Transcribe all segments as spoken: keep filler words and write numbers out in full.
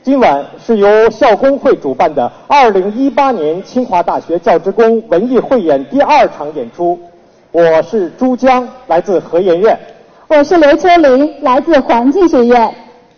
今晚是由校工会主办的二零一八年清华大学教职工文艺汇演第二场演出。我是朱江，来自核研院。 我是刘秋玲，来自环境学院。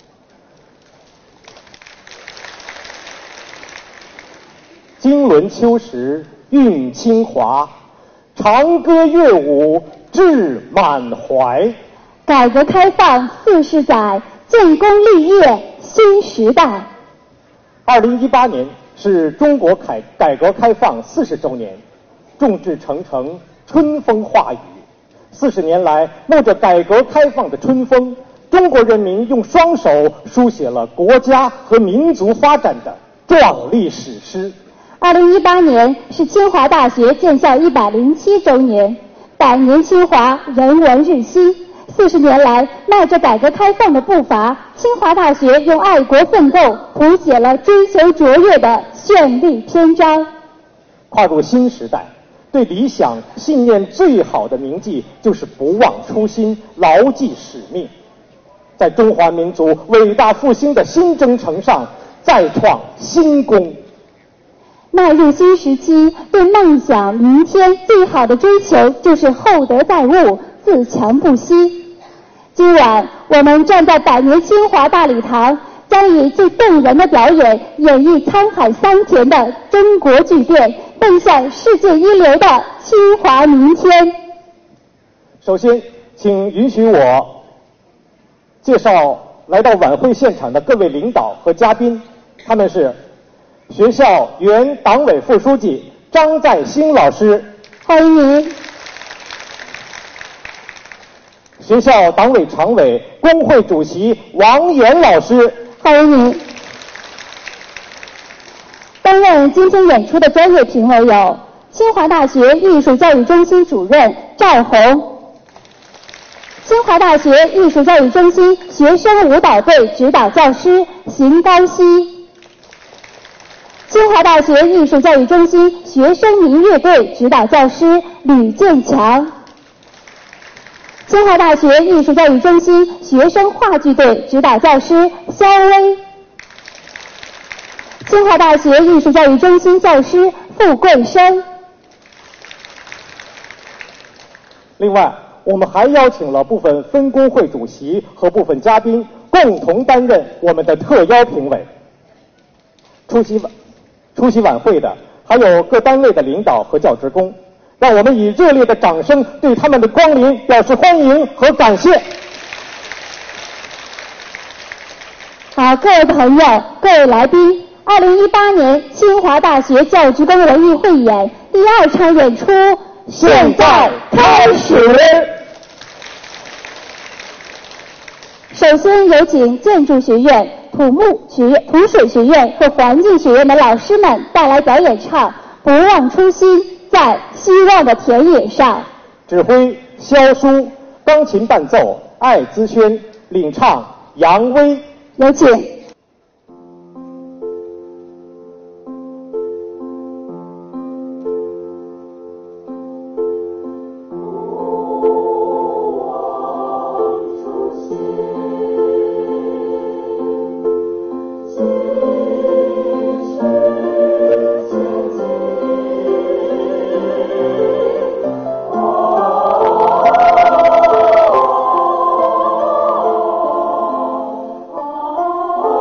经纶秋实韵清华，长歌乐舞志满怀。 改革开放四十载，建功立业新时代。 二零一八年是中国改改革开放四十周年，众志成城，春风化雨。四十年来，冒着改革开放的春风，中国人民用双手书写了国家和民族发展的壮丽史诗。 二零一八年是清华大学建校一百零七周年，百年清华，人文日新。四十年来，迈着改革开放的步伐，清华大学用爱国奋斗谱写了追求卓越的绚丽篇章。 跨入新时代，对理想信念最好的铭记就是不忘初心，牢记使命，在中华民族伟大复兴的新征程上再创新功。 迈入新时期，对梦想明天最好的追求就是厚德载物，自强不息。今晚我们站在百年清华大礼堂，将以最动人的表演演绎沧海桑田的中国巨变，奔向世界一流的清华明天。 首先，请允许我介绍来到晚会现场的各位领导和嘉宾，他们是学校原党委副书记张在兴老师， 欢迎您。 学校党委常委、工会主席王岩老师， 欢迎您。担任今天演出的专业评委有清华大学艺术教育中心主任赵红，清华大学艺术教育中心学生舞蹈队指导教师邢高希，清华大学艺术教育中心学生民乐队指导教师吕建强，清华大学艺术教育中心学生话剧队指导教师肖薇，清华大学艺术教育中心教师傅桂生。 另外，我们还邀请了部分分工会主席和部分嘉宾共同担任我们的特邀评委。出席晚出席晚会的还有各单位的领导和教职工，让我们以热烈的掌声对他们的光临表示欢迎和感谢。 好，各位朋友，各位来宾，二零一八年清华大学教职工文艺汇演第二场演出现在开始。 首先有请建筑学院、土木学院、土水学院和环境学院的老师们带来表演唱《不忘初心，在希望的田野上》。 指挥肖舒，钢琴伴奏艾姿轩，领唱杨威。 有请。 哦。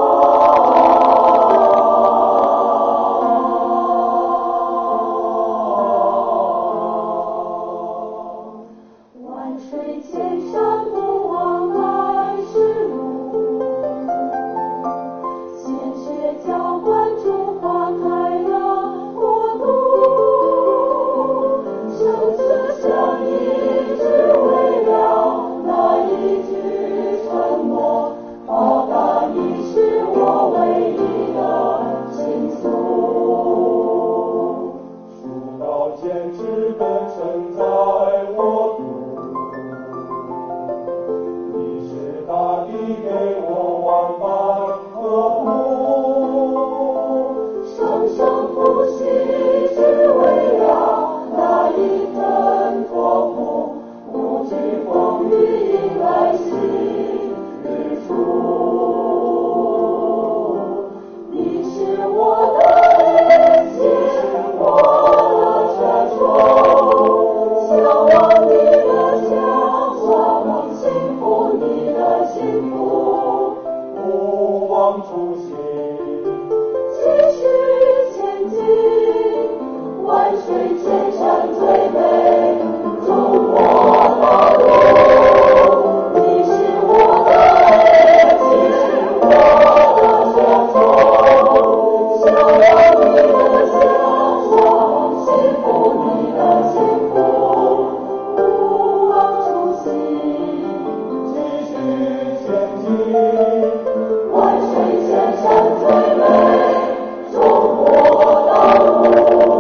往初心， 继续前进，万水千山最美中国道路。你是我的爱，你是我的乡愁，向往你的向往，幸福你的幸福，不忘初心， 继续前进。 万水千山最美中国道路。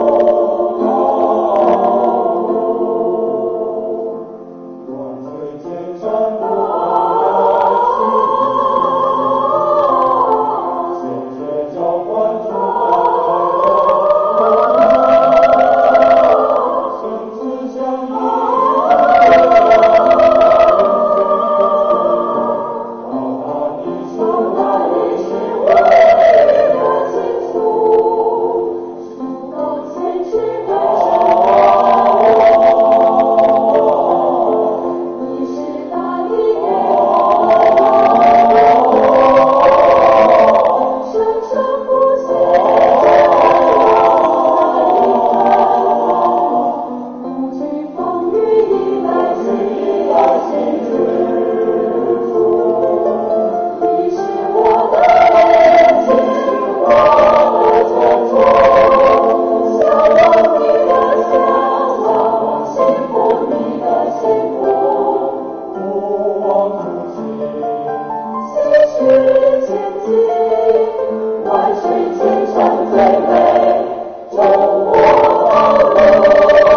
万水千山鲜血浇灌出生死相依， 到达你是唯一的倾诉，数到千尺为你是大地给我生生不息，不惧风雨，迎来新的新之处。你是我的爱，你是我的全部，向往你的向往，幸福你的幸福， 不忘初心， 继续前进，万水千山最美中国道路。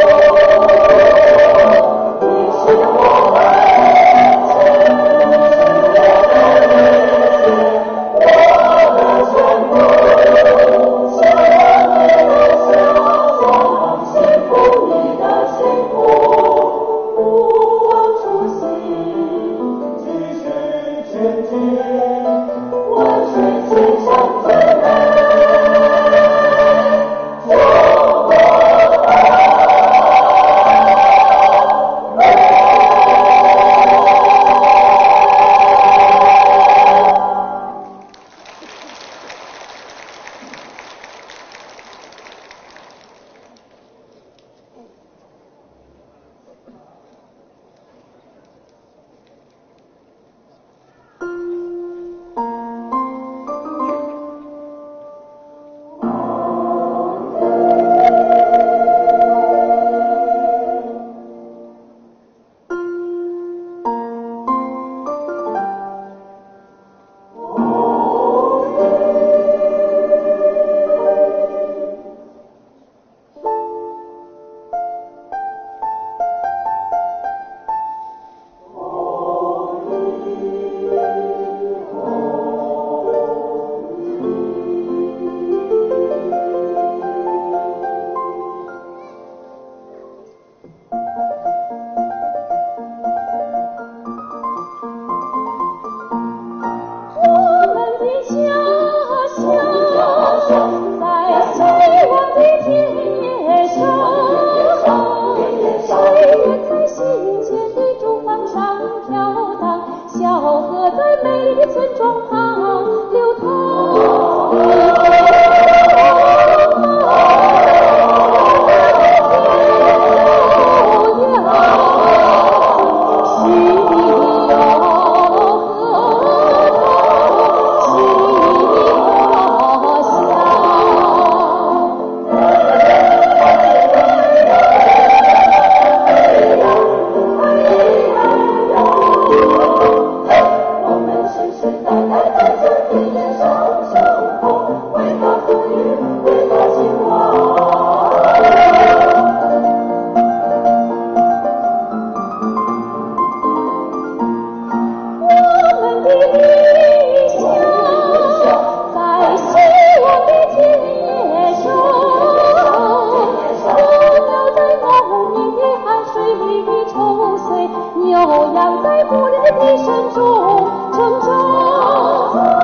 你是我的爱情，是我的理解，我的全部，向往你的向往，幸福你的幸福，不忘初心， 继续前进。 万水千山最美中国我们的家乡在希望的田野上，水源在新建的竹房上飘荡，小河在美丽的村庄旁流淌。我们世世代代在这田野上生活，为那风雨，为那情怀。我们的理想在希望的田野上，候鸟在农民的汗水里抽穗，牛羊在牧人的笛声中成长。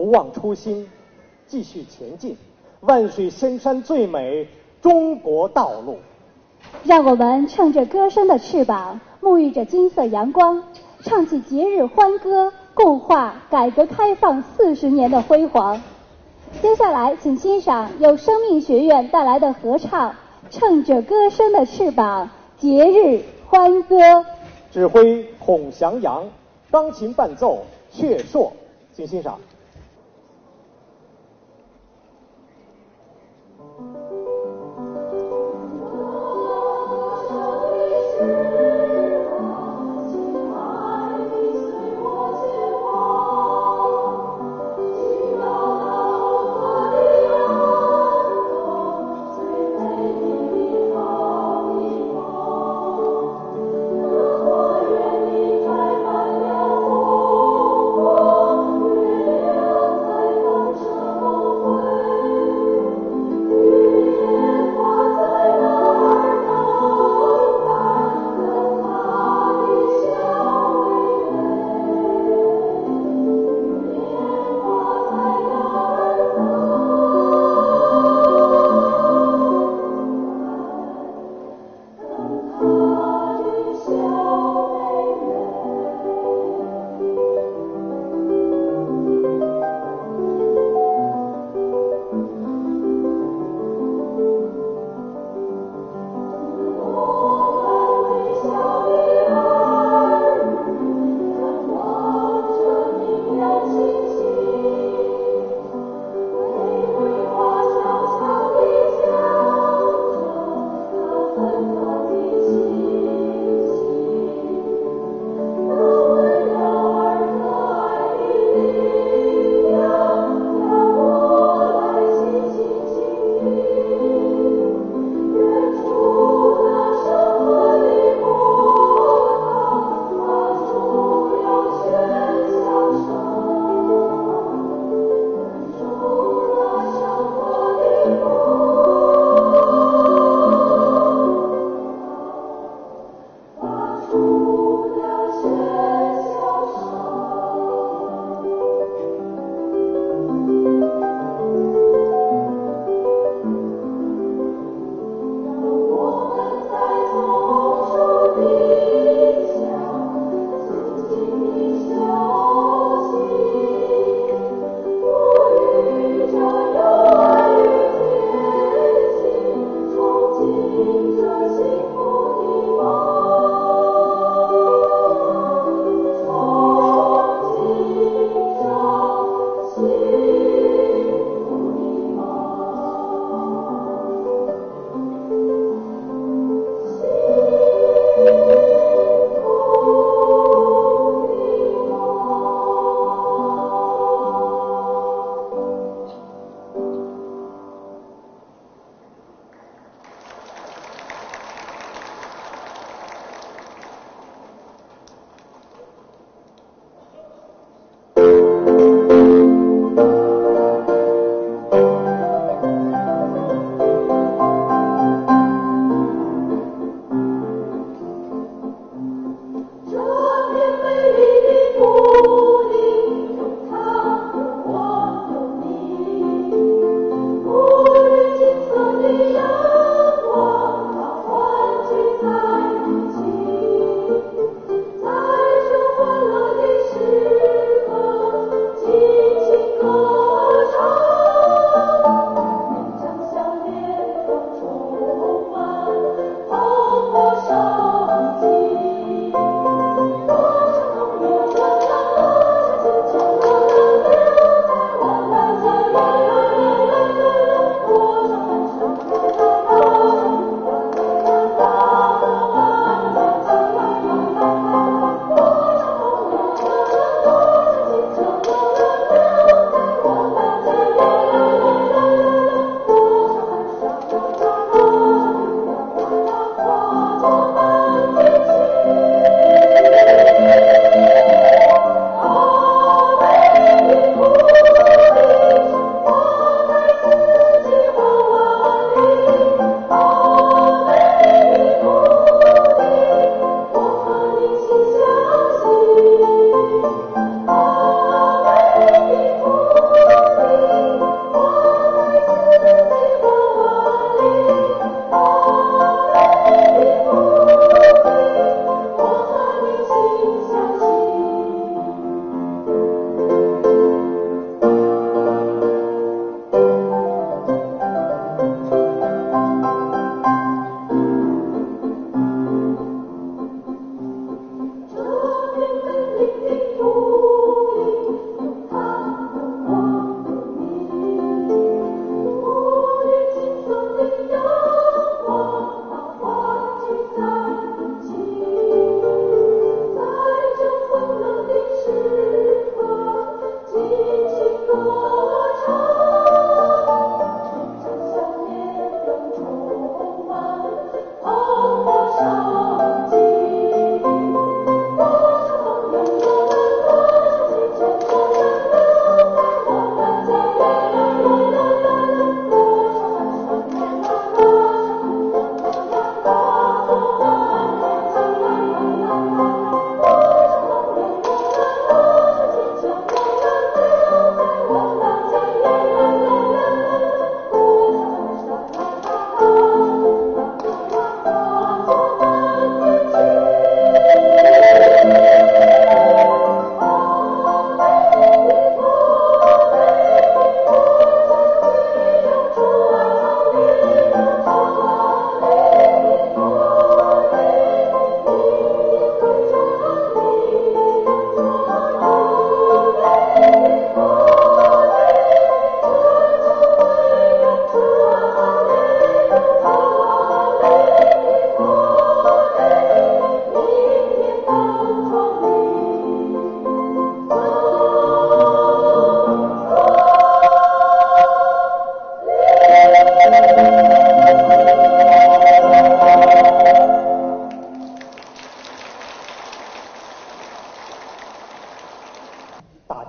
不忘初心，继续前进，万水千山最美中国道路。 让我们乘着歌声的翅膀，沐浴着金色阳光，唱起节日欢歌，共话改革开放四十年的辉煌。接下来，请欣赏由生命学院带来的合唱《乘着歌声的翅膀》，节日欢歌。 指挥孔祥阳，钢琴伴奏阙硕，请欣赏。 我愿你开满了我，我愿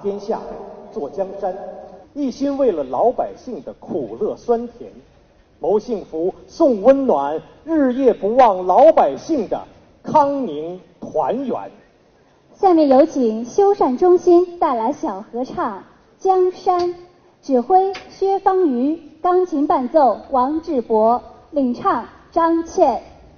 天下，坐江山，一心为了老百姓的苦乐酸甜，谋幸福，送温暖，日夜不忘老百姓的康宁团圆。 下面有请修缮中心带来小合唱《江山》，指挥薛方瑜，钢琴伴奏王志博，领唱张倩。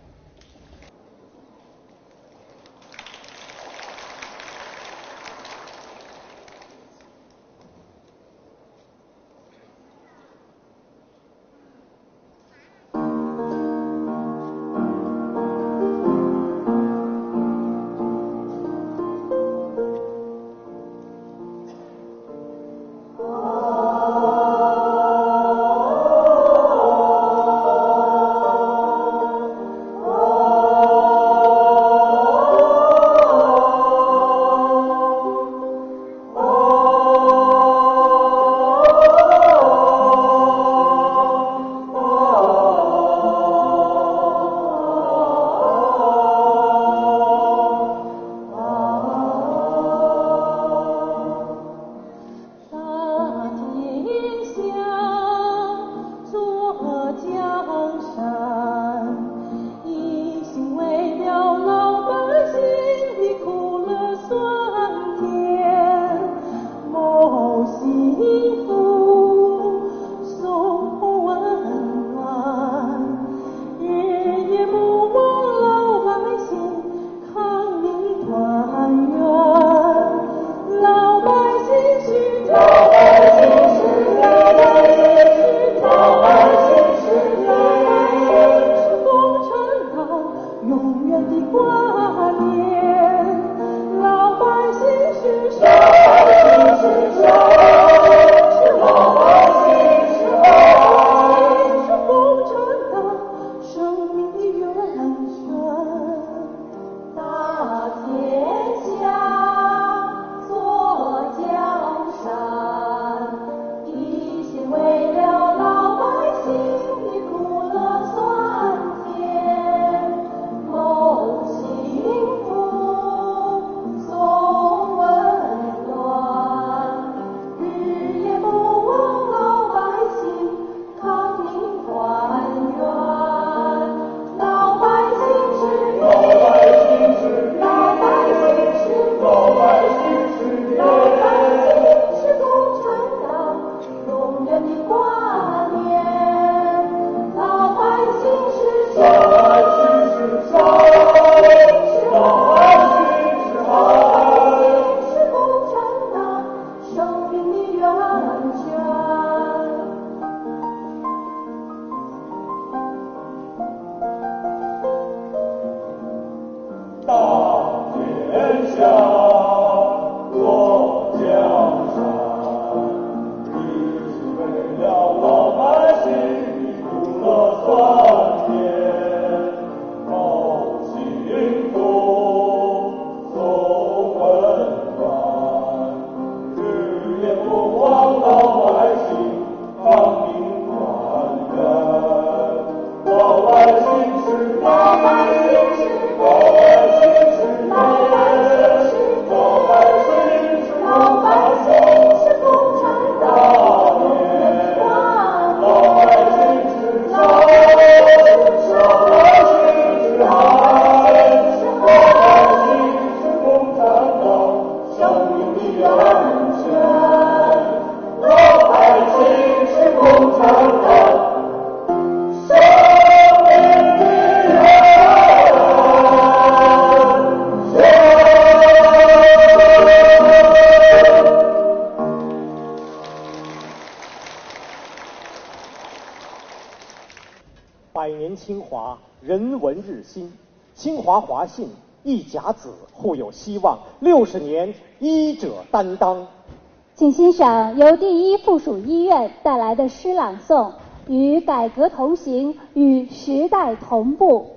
百年清华，人文日新。清华华信一甲子，互有希望。六十年，医者担当。 请欣赏由第一附属医院带来的诗朗诵，与改革同行，与时代同步。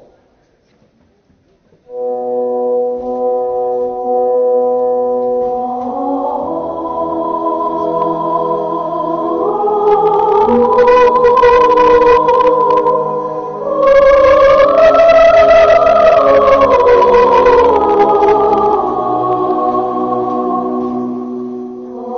同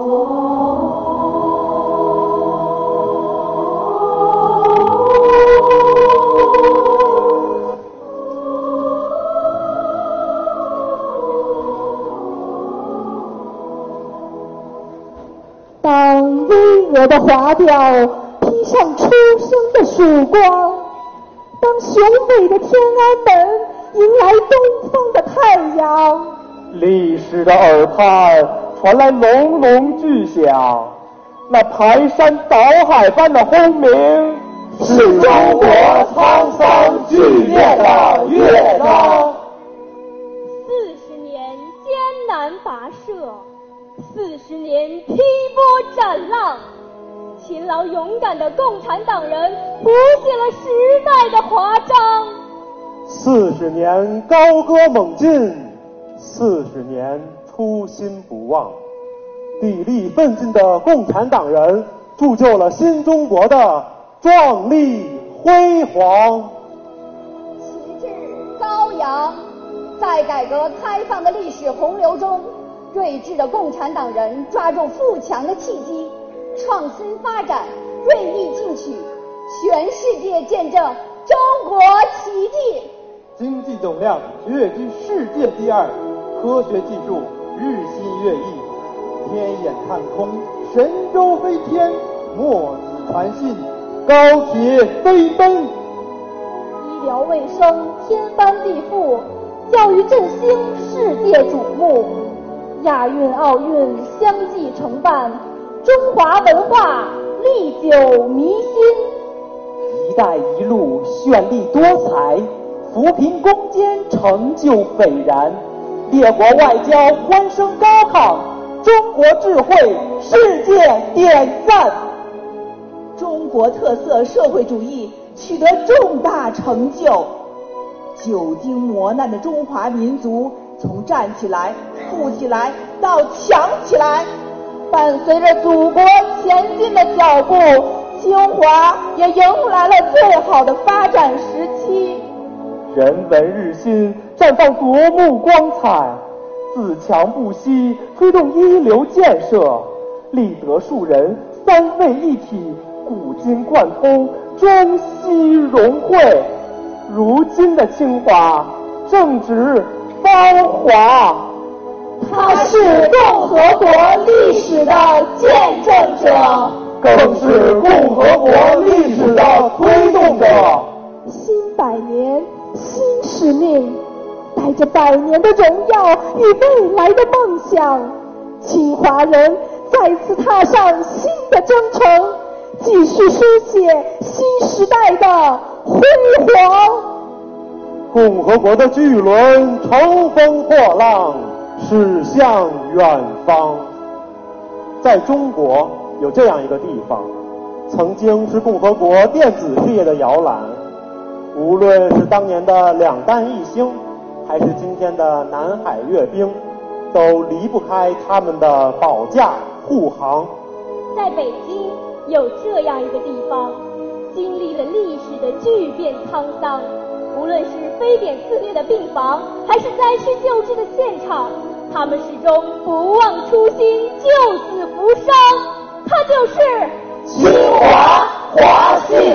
巍峨的华表披上初升的曙光，当雄伟的天安门迎来东方的太阳。 历史的耳畔传来隆隆巨响，那排山倒海般的轰鸣，是中国沧桑巨变的乐章。 四十年艰难跋涉，四十年劈波斩浪，勤劳勇敢的共产党人谱写了时代的华章。 四十年高歌猛进，四十年初心不忘，砥砺奋进的共产党人铸就了新中国的壮丽辉煌。 旗帜高扬，在改革开放的历史洪流中，睿智的共产党人抓住富强的契机，创新发展，锐意进取，全世界见证中国奇迹。 经济总量跃居世界第二，科学技术日新月异，天眼看空，神舟飞天，墨子传信，高铁飞奔。 医疗卫生天翻地覆，教育振兴世界瞩目，亚运奥运相继承办，中华文化历久弥新。 一带一路绚丽多彩，扶贫攻坚成就斐然，列国外交欢声高亢，中国智慧世界点赞。 中国特色社会主义取得重大成就，久经磨难的中华民族从站起来、富起来到强起来。 伴随着祖国前进的脚步，清华也迎来了最好的发展时期。 人文日新，绽放夺目光彩，自强不息，推动一流建设，立德树人，三位一体，古今贯通，中西融汇。如今的清华正值芳华， 它是共和国历史的见证者， 更是共和国历史的推动者。 新百年新使命，带着百年的荣耀与未来的梦想，清华人再次踏上新的征程，继续书写新时代的辉煌。 共和国的巨轮乘风破浪，驶向远方。在中国有这样一个地方，曾经是共和国电子事业的摇篮，无论是当年的两弹一星，还是今天的南海阅兵，都离不开他们的保驾护航。 在北京有这样一个地方，经历了历史的巨变沧桑，无论是非典肆虐的病房，还是灾区救治的现场，他们始终不忘初心，救死扶伤。它就是清华华信。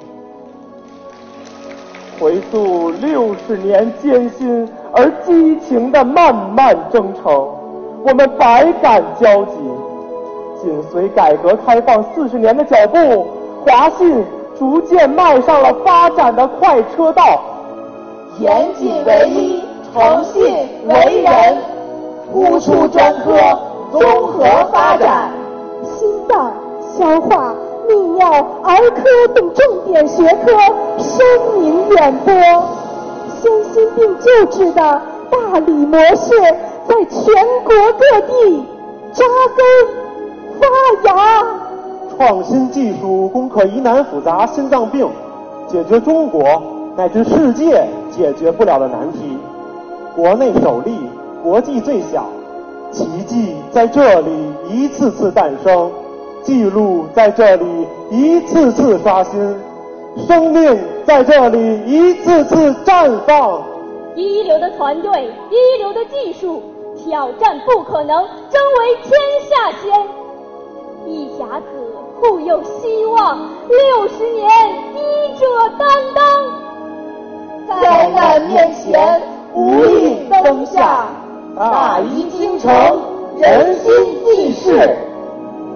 回溯六十年艰辛而激情的漫漫征程，我们百感交集。紧随改革开放四十年的脚步，华信逐渐迈上了发展的快车道。 严谨为一，诚信为人，突出专科，综合发展。 心脏、消化、泌尿、儿科等重点学科声名远播，先心病救治的大理模式在全国各地扎根发芽。 创新技术攻克疑难复杂心脏病，解决中国乃至世界解决不了的难题。国内首例，国际最小，奇迹在这里一次次诞生，记录在这里一次次刷新，生命在这里一次次绽放。 一流的团队，一流的技术，挑战不可能，争为天下先。一甲子护佑希望，六十年医者担当。 灾难面前无力灯下，大医精诚，人心济世。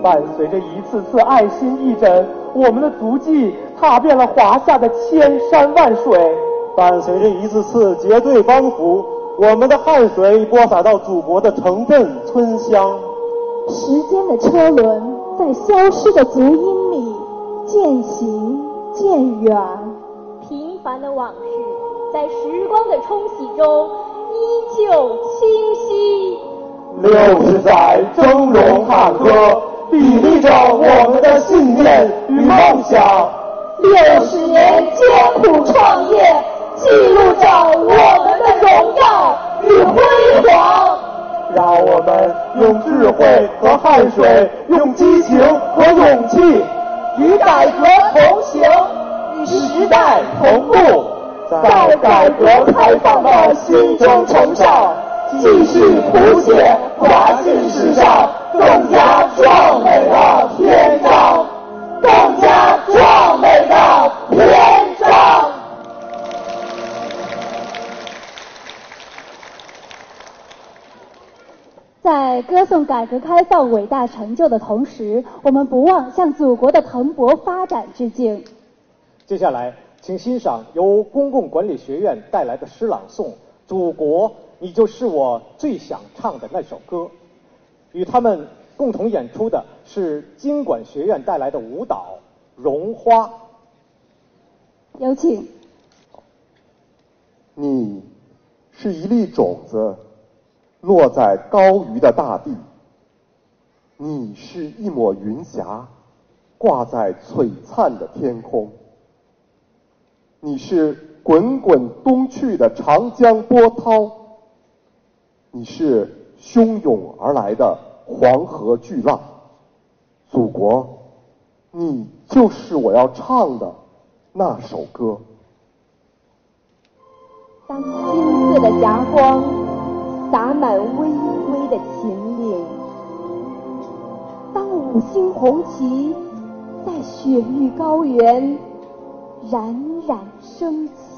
伴随着一次次爱心义诊，我们的足迹踏遍了华夏的千山万水， 伴随着一次次结对帮扶，我们的汗水播撒到祖国的城镇村乡。 时间的车轮在消失的足音里渐行渐远， 平凡的往事在时光的冲洗中依旧清晰。 六十载峥嵘坎坷，砥砺着我们的信念与梦想。 六十年艰苦创业，记录着我们的荣耀与辉煌。 让我们用智慧和汗水，用激情和勇气， 与改革同行，与时代同步， 在改革开放的新征程上，继续谱写华信史上更加壮美的篇章，更加壮美的篇章。 在歌颂改革开放伟大成就的同时，我们不忘向祖国的蓬勃发展致敬。 接下来，请欣赏由公共管理学院带来的诗朗诵《祖国，你就是我最想唱的那首歌》。与他们共同演出的是经管学院带来的舞蹈《绒花》。 有请。 你是一粒种子，落在高腴的大地；你是一抹云霞，挂在璀璨的天空；你是滚滚东去的长江波涛；你是汹涌而来的黄河巨浪。祖国，你就是我要唱的那首歌。 当金色的霞光洒满巍巍的秦岭，当五星红旗在雪域高原冉冉升起，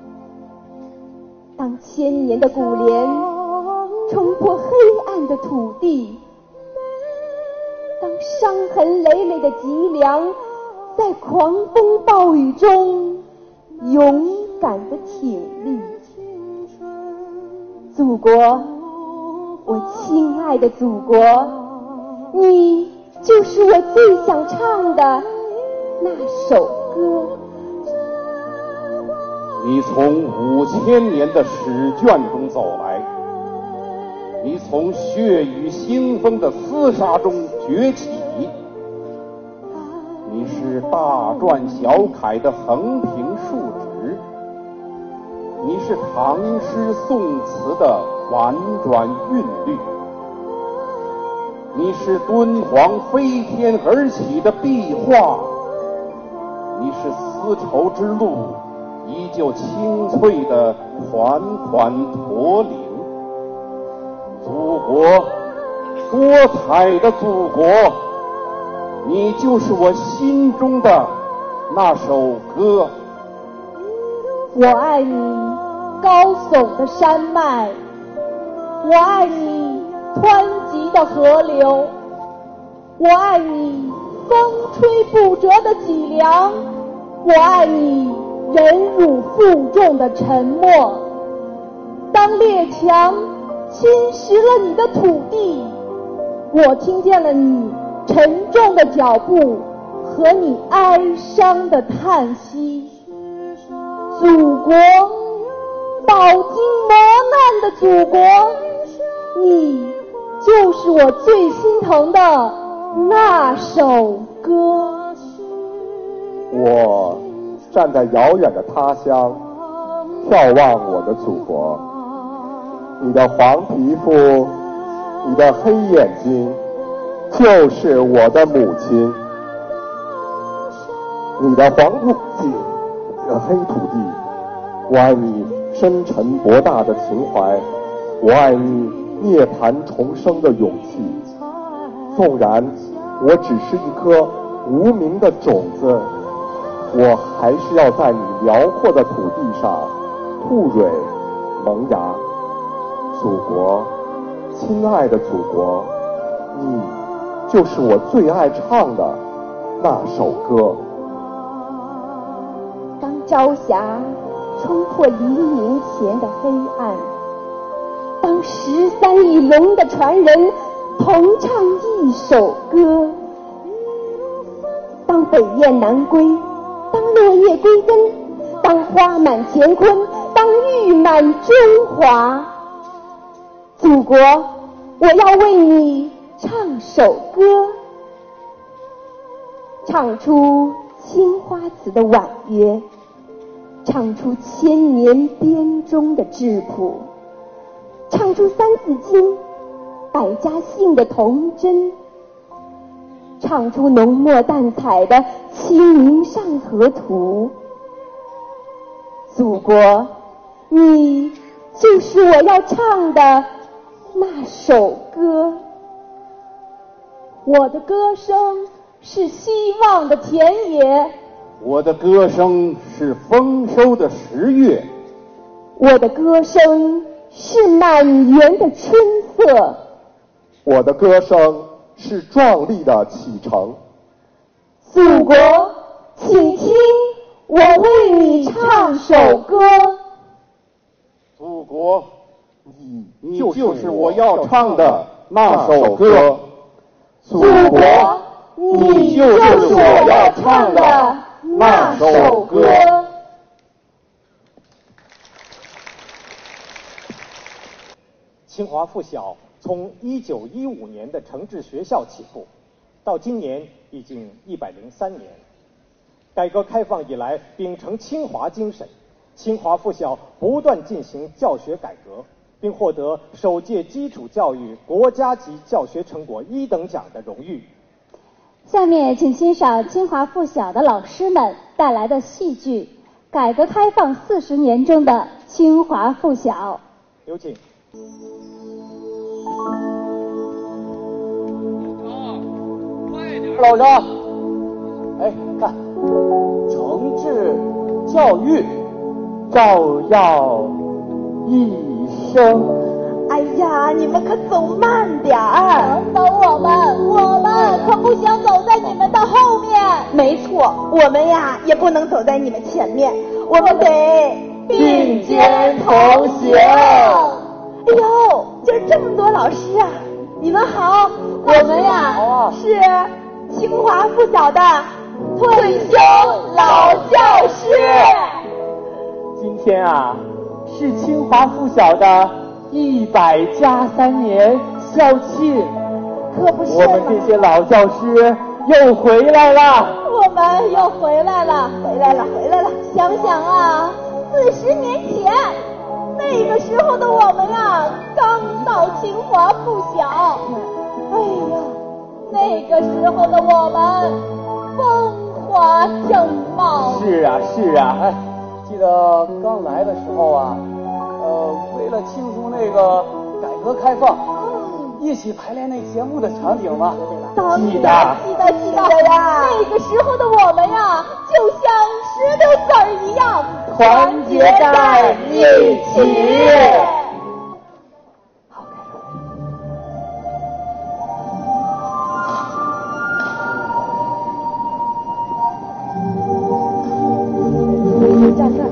当千年的古莲冲破黑暗的土地，当伤痕累累的脊梁在狂风暴雨中勇敢地挺立。祖国，我亲爱的祖国，你就是我最想唱的那首歌。 你从五千年的史卷中走来，你从血雨腥风的厮杀中崛起，你是大篆小楷的横平竖直，你是唐诗宋词的婉转韵律，你是敦煌飞天而起的壁画，你是丝绸之路依旧清脆的款款驼铃。祖国，多彩的祖国，你就是我心中的那首歌。 我爱你高耸的山脉，我爱你湍急的河流，我爱你风吹不折的脊梁，我爱你忍辱负重的沉默。当列强侵蚀了你的土地，我听见了你沉重的脚步和你哀伤的叹息。祖国，饱经磨难的祖国，你就是我最心疼的那首歌。 我站在遥远的他乡，眺望我的祖国。你的黄皮肤，你的黑眼睛，就是我的母亲。你的黄土地，你的黑土地，我爱你深沉博大的情怀，我爱你涅槃重生的勇气。纵然我只是一颗无名的种子，我还是要在你辽阔的土地上吐蕊萌芽。祖国，亲爱的祖国，你就是我最爱唱的那首歌。 当朝霞冲破黎明前的黑暗，当十三亿龙的传人同唱一首歌，当北雁南归，当落叶归根，当花满乾坤，当玉满中华。祖国，我要为你唱首歌，唱出青花瓷的婉约，唱出千年编钟的质朴，唱出三字经、百家姓的童真，唱出浓墨淡彩的《清明上河图》。祖国，你就是我要唱的那首歌。 我的歌声是希望的田野， 我的歌声是丰收的十月， 我的歌声是满园的春色， 我的歌声是壮丽的启程。 祖国，请听，我为你唱首歌。 祖国，你你就是我要唱的那首歌。 祖国，你就是我要唱的那首歌。 清华附小从一九一五年的诚志学校起步，到今年已经一百零三年。改革开放以来，秉承清华精神，清华附小不断进行教学改革，并获得首届基础教育国家级教学成果一等奖的荣誉。 下面请欣赏清华附小的老师们带来的戏剧《改革开放四十年中的清华附小》。 有请。 老张，哎，看，诚志教育，照耀一生。 哎呀，你们可走慢点儿！ 等等我们，我们可不想走在你们的后面。 没错，我们呀也不能走在你们前面，我们得并肩同行。 哎呦，今儿这么多老师啊！你们好，我们呀是清华附小的退休老教师。 今天啊，是清华附小的一百加三年校庆， 可不是我们这些老教师又回来了。 我们又回来了， 回来了，回来了！ 想想啊，四十年前，那个时候的我们呀，刚到清华附小。哎呀，那个时候的我们风华正茂。 是啊，是啊，哎，记得刚来的时候啊，呃，为了庆祝那个改革开放，一起排练那节目的场景嘛，记得， 记得，记得呀！那个时候的我们呀，就像石榴籽儿一样， 团结在一起。 站这儿。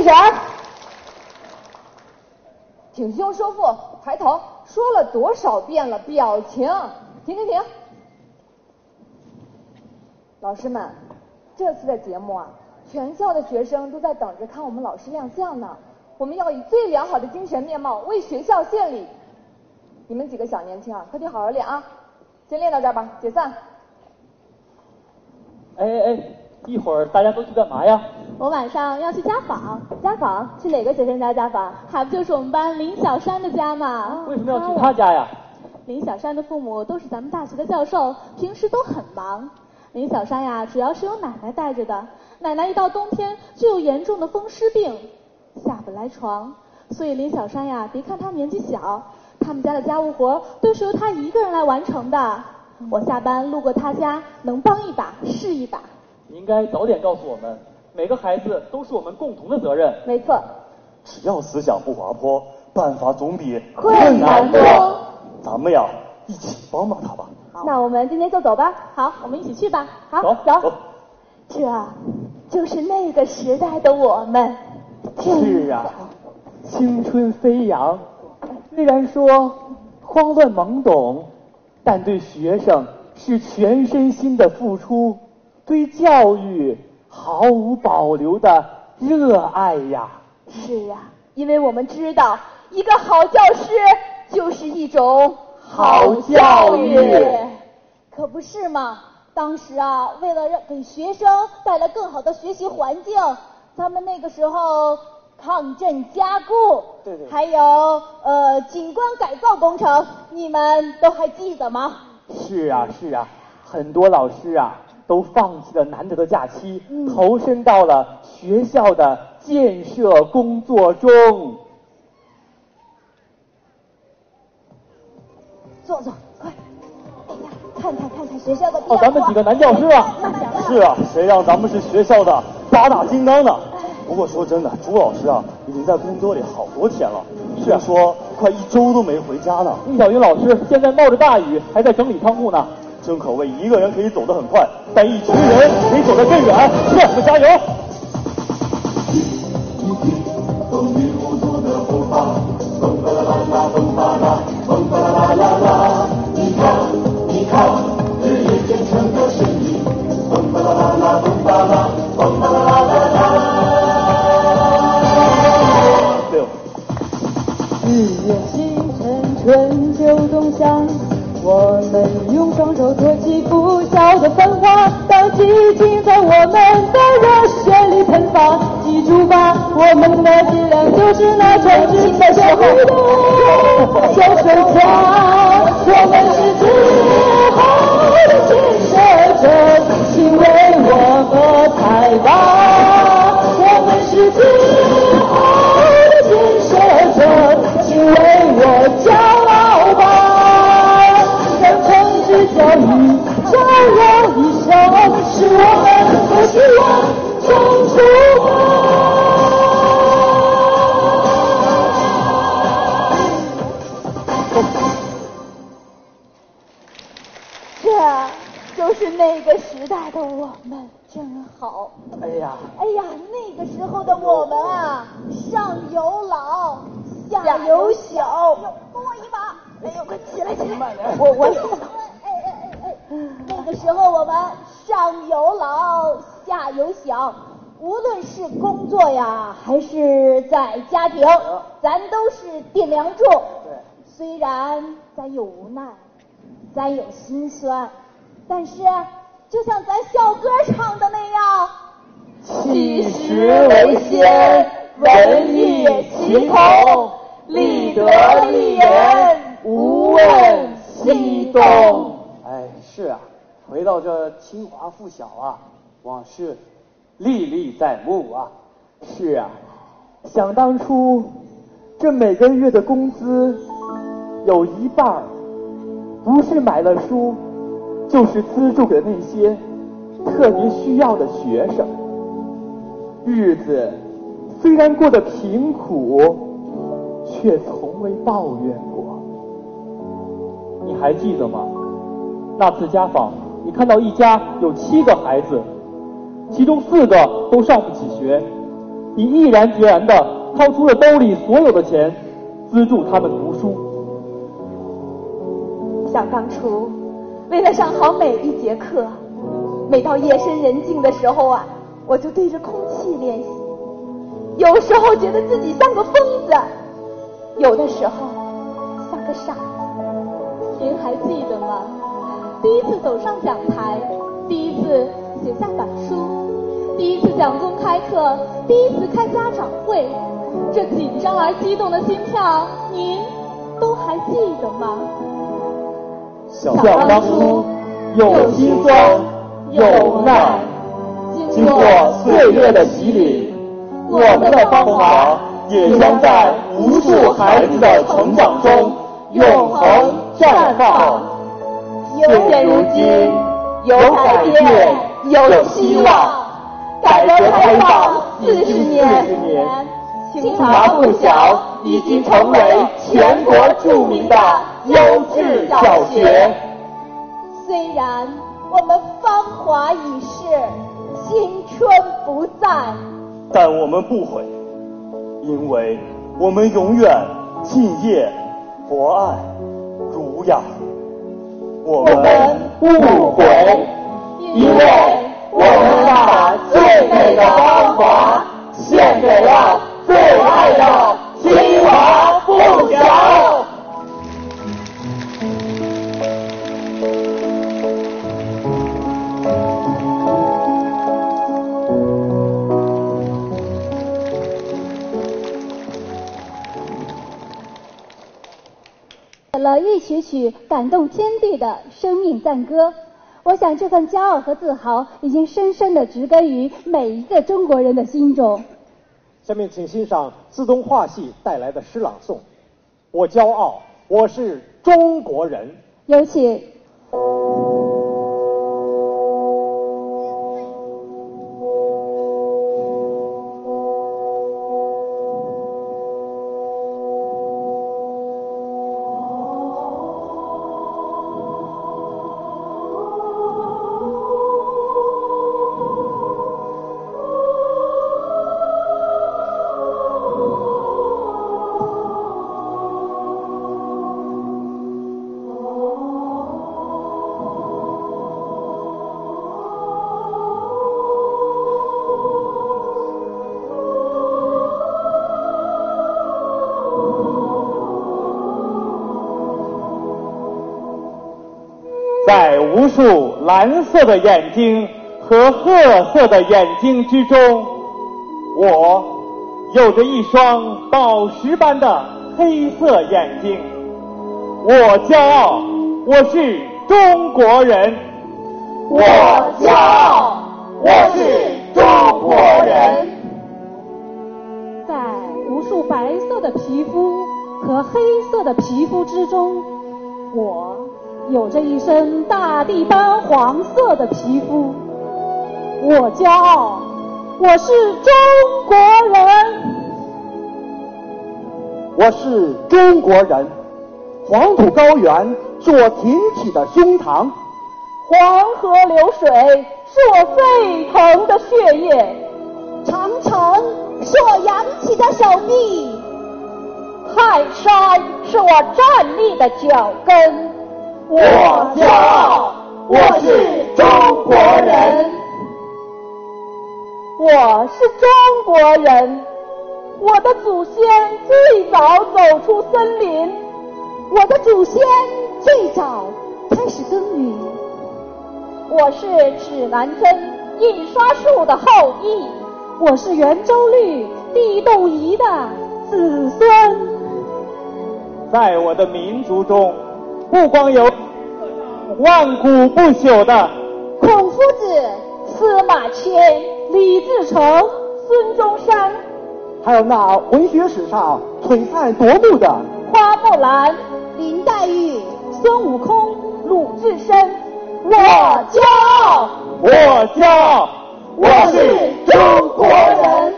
神，挺胸收腹，抬头。说了多少遍了，表情，停停停！老师们，这次的节目啊，全校的学生都在等着看我们老师亮相呢。我们要以最良好的精神面貌为学校献礼。你们几个小年轻啊，快点好好练啊！先练到这儿吧，解散。 哎哎哎，一会儿大家都去干嘛呀？ 我晚上要去家访。 家访？去哪个学生家家访？ 还不就是我们班林小山的家嘛。 为什么要去他家呀？ 林小山的父母都是咱们大学的教授，平时都很忙。林小山呀，主要是由奶奶带着的。奶奶一到冬天就有严重的风湿病，下不来床，所以林小山呀，别看他年纪小，他们家的家务活都是由他一个人来完成的。我下班路过他家，能帮一把是一把。 你应该早点告诉我们，每个孩子都是我们共同的责任。 没错， 只要思想不滑坡，办法总比困难多。 咱们呀，一起帮帮他吧。 那我们今天就走吧。 好，我们一起去吧。 好， 走走。 这就是那个时代的我们。 是啊，青春飞扬。虽然说慌乱懵懂，但对学生是全身心的付出，对教育毫无保留的热爱呀。 是啊，因为我们知道，一个好教师就是一种好教育。 可不是嘛？当时啊，为了让给学生带来更好的学习环境，咱们那个时候抗震加固， 对对， 还有呃景观改造工程，你们都还记得吗？ 是啊是啊，很多老师啊都放弃了难得的假期，嗯、投身到了学校的建设工作中。 坐坐，快！哎呀，看看看看学校的变化。 哦，咱们几个男教师啊。 是啊，谁让咱们是学校的八大金刚呢？不过说真的，朱老师啊，已经在工作里好多天了，是啊，说快一周都没回家呢。 易小云老师现在冒着大雨还在整理仓库呢。 真可谓一个人可以走得很快，但一群人可以走得更远。是，我们加油！风雨无阻的步伐，蹦吧啦啦啦，蹦吧啦，蹦吧啦啦啦啦。你看，你看，日夜兼程的身影，蹦吧啦啦啦，蹦吧啦，蹦吧啦啦啦啦。六。 日月星辰，春秋冬夏。我们用双手托起拂晓的繁华，当激情在我们的热血里喷发。记住吧，我们的脊梁就是那传至的小舞动，小水家，我们是自豪的建设者，请为我喝彩吧。我们是自豪的建设者，请为我骄傲吧。教育照耀一生，是我们和希望中出发。这就是那个时代的我们，真好。 哎呀， 哎呀，那个时候的我们啊，上有老，下有小。帮我一把。哎呦，快起来起来！我我。那个时候我们上有老下有小，无论是工作呀还是在家庭，咱都是顶梁柱。虽然咱有无奈，咱有心酸，但是就像咱校歌唱的那样， 其实为先，文艺齐同，立德立言，无问西东。 哎，是啊，回到这清华附小啊，往事历历在目啊。 是啊，想当初，这每个月的工资有一半不是买了书，就是资助给那些特别需要的学生。日子虽然过得贫苦，却从未抱怨过。你还记得吗？那次家访，你看到一家有七个孩子，其中四个都上不起学， 已毅然决然地掏出了兜里所有的钱，资助他们读书。 想当初，为了上好每一节课，每到夜深人静的时候啊，我就对着空气练习。有时候觉得自己像个疯子，有的时候像个傻子。 您还记得吗？第一次走上讲台，第一次写下板书，第一次讲公开课，第一次开家长会，这紧张而激动的心跳，您都还记得吗？ 想当初，有辛酸，有无奈，经过岁月的洗礼，我们的芳华也将在无数孩子的成长中永恒绽放。 有现如今，有改变，有希望。改革开放四十年，清华附小已经成为全国著名的优质小学。 虽然我们芳华已逝，青春不在， 但我们不悔，因为我们永远敬业、博爱、儒雅。我们不悔，因为我们把最美的芳华献给了最爱的清华附小。 了一曲曲感动天地的生命赞歌，我想这份骄傲和自豪已经深深地植根于每一个中国人的心中。 下面请欣赏自动化系带来的诗朗诵《我骄傲，我是中国人》。 有请。 在无数蓝色的眼睛和褐色的眼睛之中，我有着一双宝石般的黑色眼睛。我骄傲，我是中国人。 我骄傲，我是中国人。 在无数白色的皮肤和黑色的皮肤之中，我有着一身大地般黄色的皮肤。我骄傲，我是中国人。 我是中国人，黄土高原是我挺起的胸膛， 黄河流水是我沸腾的血液， 长城是我扬起的手臂， 泰山是我站立的脚跟。 我骄傲，我是中国人。 我是中国人，我的祖先最早走出森林， 我的祖先最早开始耕耘。 我是指南针印刷术的后裔，我是圆周率地动仪的子孙。 在我的民族中，不光有万古不朽的孔夫子、 司马迁、李自成、孙中山， 还有那文学史上璀璨夺目的花木兰、 林黛玉、 孙悟空、鲁智深。 我骄傲， 我骄傲， 我是中国人。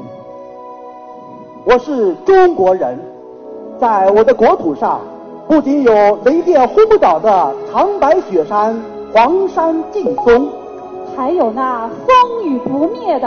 我是中国人，在我的国土上，不仅有雷电轰不倒的长白雪山、黄山劲松， 还有那风雨不灭的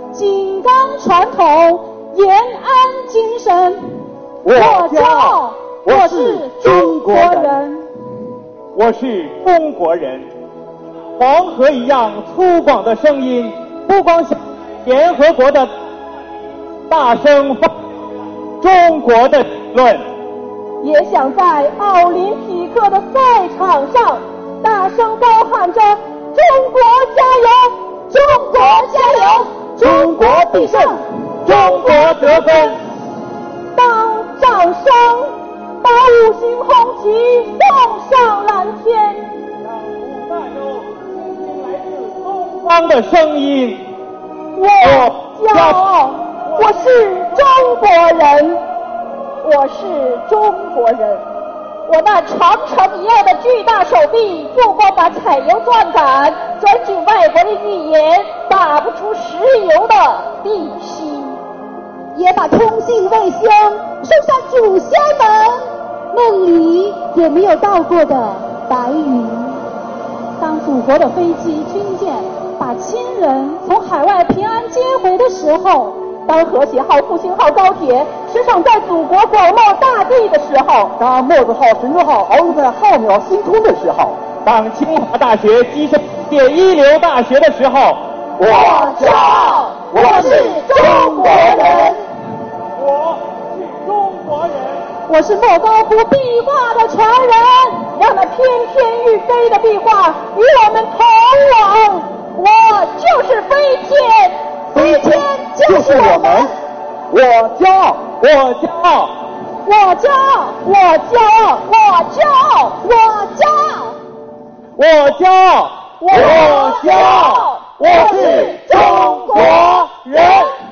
金刚传统，延安精神。 我骄傲， 我是中国人。 我是中国人。黄河一样粗犷的声音，不光向联合国的大声发中国的理论， 也想在奥林匹克的赛场上大声高喊着中国加油，中国加油， 中国必胜，中国得分。 当掌声把五星红旗送上蓝天， 让古代有倾听来自东方的声音。 我骄傲，我是中国人，我是中国人。我那长城一样的巨大手臂，不光把采油钻杆钻进外国的语言，打不出石油的地心， 也把通信卫星送上祖先们梦里也没有到过的白云。 当祖国的飞机、军舰把亲人从海外平安接回的时候， 当和谐号、复兴号高铁驰骋在祖国广袤大地的时候， 当墨子号、神舟号遨游在浩渺星空的时候， 当清华大学跻身世界一流大学的时候， 我骄傲，我是中国人， 我是中国人， 我是莫高窟壁画的传人， 让那翩翩欲飞的壁画与我们同往。我就是飞天，飞天就是我们。 我骄傲， 我骄傲， 我骄傲，我骄傲，我骄傲，我骄傲， 我骄傲，我骄傲，我是中国人。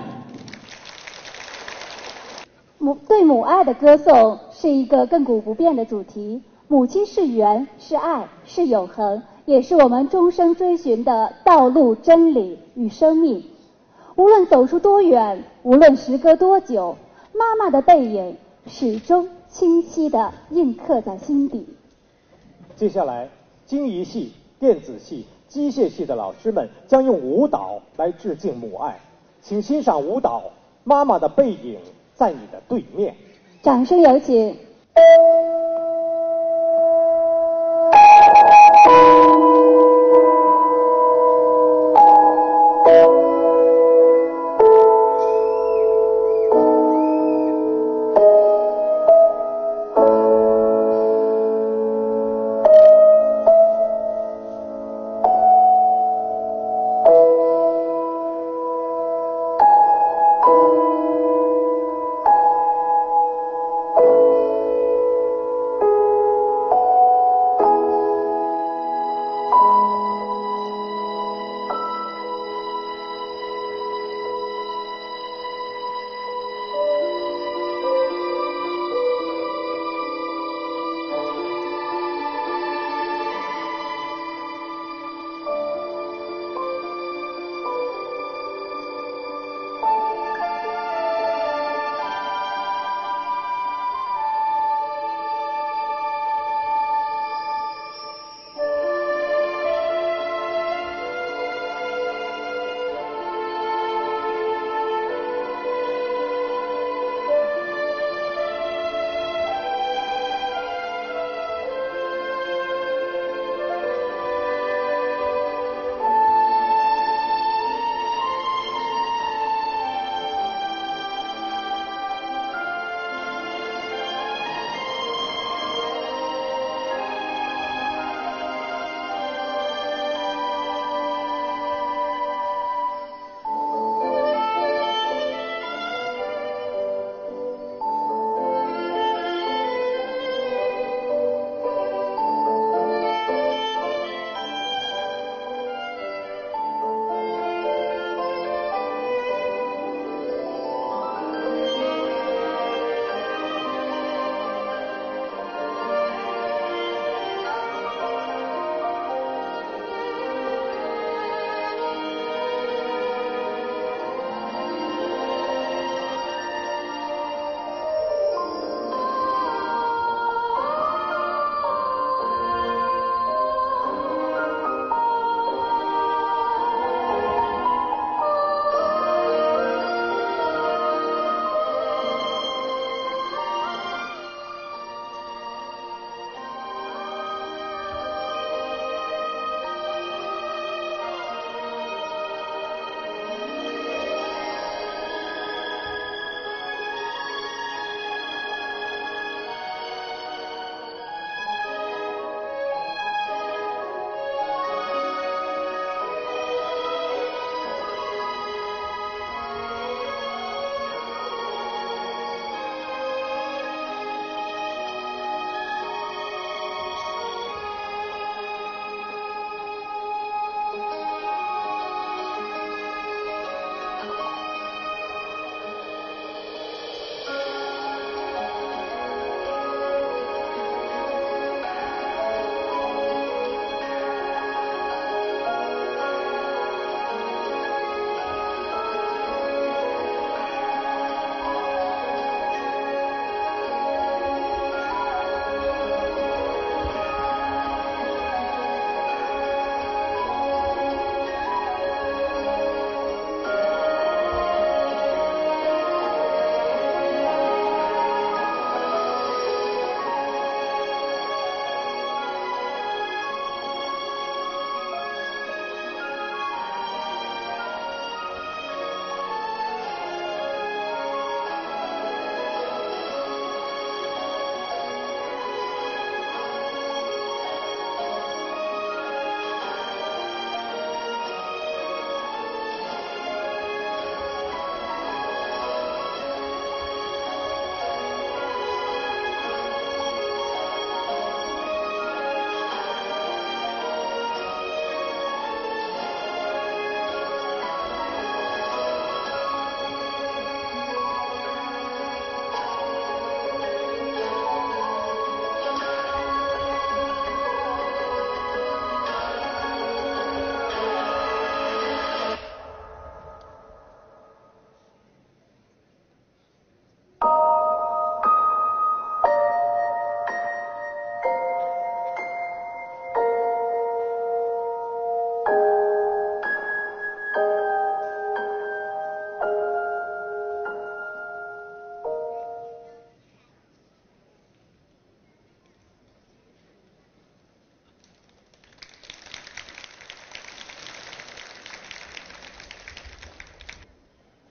母对母爱的歌颂是一个亘古不变的主题。母亲是缘，是爱，是永恒，也是我们终生追寻的道路、真理与生命。无论走出多远，无论时隔多久，妈妈的背影始终清晰地印刻在心底。 接下来，经仪系、电子系、机械系的老师们将用舞蹈来致敬母爱，请欣赏舞蹈《妈妈的背影在你的对面》。 掌声有请。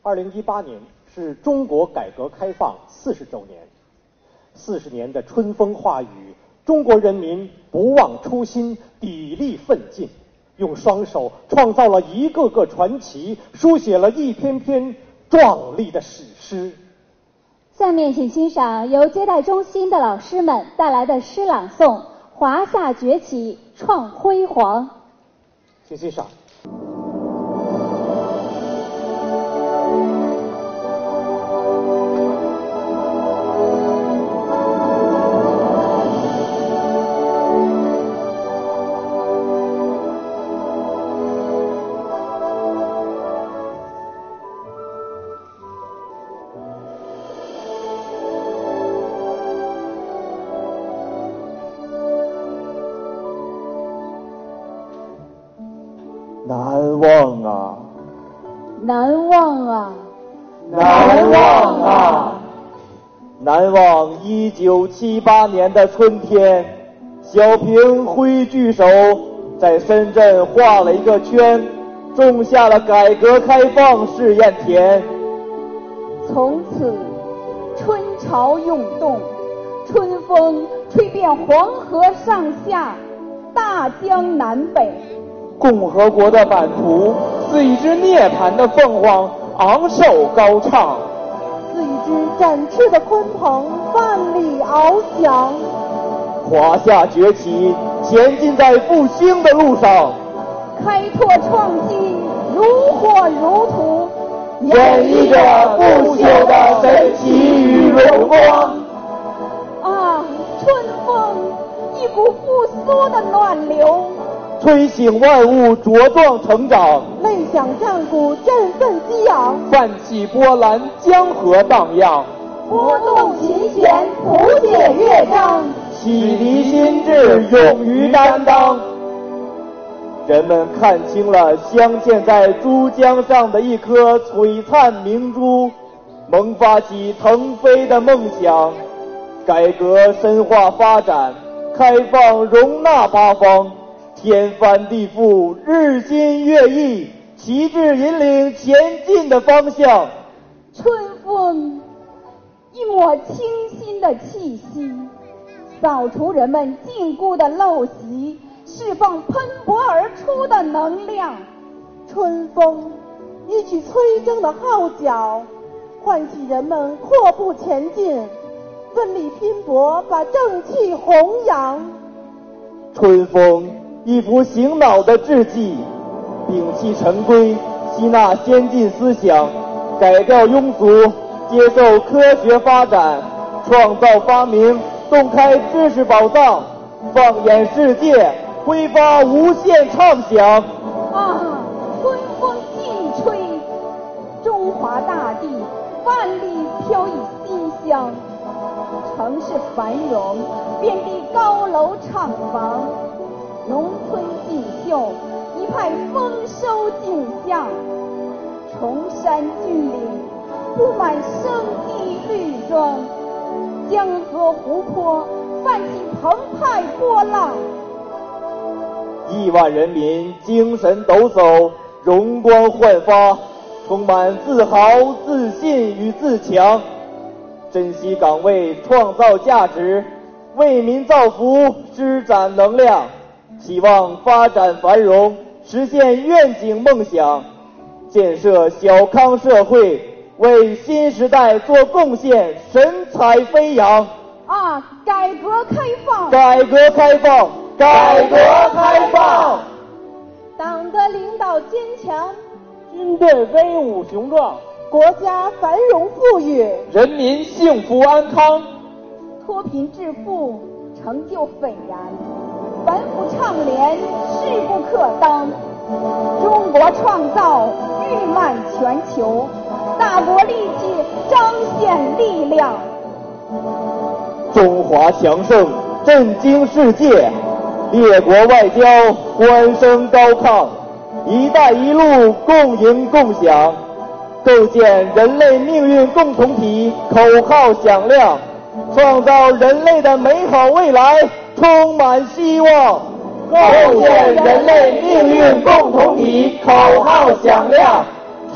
二零一八年是中国改革开放四十周年，四十年的春风化雨，中国人民不忘初心，砥砺奋进，用双手创造了一个个传奇，书写了一篇篇壮丽的史诗。 下面请欣赏由接待中心的老师们带来的诗朗诵《华夏崛起，创辉煌》。 请欣赏。 难忘啊， 难忘啊， 难忘啊！难忘一九七八年的春天，小平挥巨手在深圳画了一个圈，种下了改革开放试验田。 从此，春潮涌动，春风吹遍黄河上下，大江南北。 共和国的版图似一只涅槃的凤凰，昂首高唱； 似一只展翅的鲲鹏，万里翱翔。 华夏崛起，前进在复兴的路上， 开拓创新，如火如荼， 演绎着不朽的神奇与荣光。 啊，春风，一股复苏的暖流。 推醒万物茁壮成长， 擂响战鼓振奋激昂， 泛起波澜江河荡漾， 拨动琴弦谱写乐章， 启迪心智勇于担当。人们看清了镶嵌在珠江上的一颗璀璨明珠，萌发起腾飞的梦想。改革深化发展，开放容纳八方，天翻地覆，日新月异，旗帜引领前进的方向。 春风，一抹清新的气息，扫除人们禁锢的陋习，释放喷薄而出的能量。 春风，一曲催征的号角，唤起人们阔步前进，奋力拼搏，把正气弘扬。 春风，一幅醒脑的志记，摒弃陈规，吸纳先进思想，改掉庸俗，接受科学发展，创造发明，洞开知识宝藏，放眼世界，挥发无限畅想。 啊，春风劲吹，中华大地万里飘逸馨香，城市繁荣，遍地高楼厂房，农村锦绣，一派丰收景象。崇山峻岭，布满生机绿装，江河湖泊泛起澎湃波浪。 亿万人民精神抖擞，容光焕发，充满自豪、自信与自强。珍惜岗位，创造价值，为民造福，施展能量，希望发展繁荣，实现愿景梦想，建设小康社会，为新时代做贡献，神采飞扬。 啊，改革开放， 改革开放，改革开放。 党的领导坚强， 军队威武雄壮， 国家繁荣富裕， 人民幸福安康， 脱贫致富，成就斐然，反腐倡廉，势不可当。中国创造誉满全球，大国力气彰显力量。 中华强盛，震惊世界，列国外交欢声高亢，一带一路共赢共享，构建人类命运共同体口号响亮，创造人类的美好未来充满希望。构建人类命运共同体口号响亮，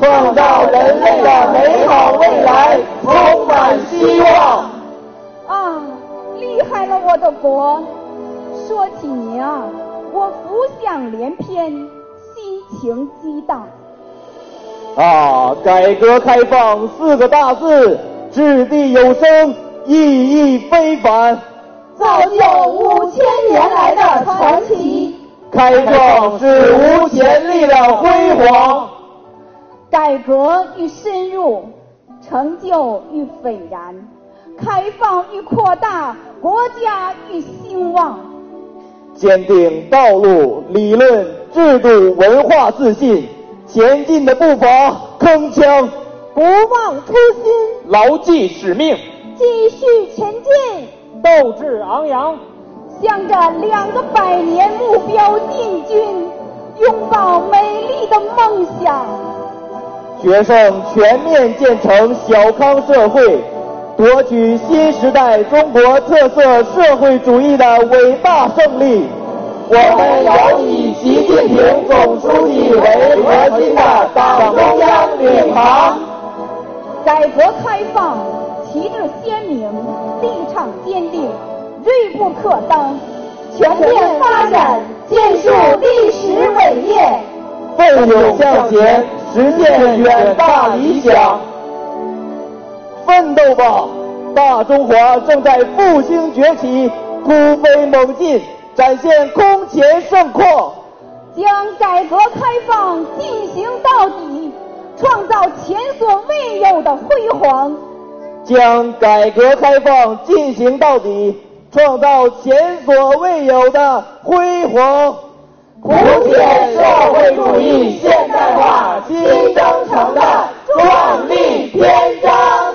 创造人类的美好未来，充满希望。 啊，厉害了我的国！说起你啊，我浮想联翩，心情激荡。 啊，改革开放四个大字，掷地有声，意义非凡， 造就五千年来的传奇。 开创史无前例的辉煌。 改革与深入，成就与斐然，开放与扩大，国家与兴旺。 坚定道路、理论、制度、文化自信，前进的步伐铿锵， 不忘初心， 牢记使命， 继续前进， 斗志昂扬， 向着两个百年目标进军，拥抱美丽的梦想。 决胜全面建成小康社会，夺取新时代中国特色社会主义的伟大胜利。我们要以习近平总书记为核心的党中央领航。 改革开放旗帜鲜明，立场坚定，锐不可当，全面发展，建树历史伟业， 奋勇向前，实现远大理想。奋斗吧，大中华正在复兴崛起，突飞猛进，展现空前盛况。 将改革开放进行到底，创造前所未有的辉煌。 将改革开放进行到底，创造前所未有的辉煌。谱写社会主义现代化新征程的壮丽篇章。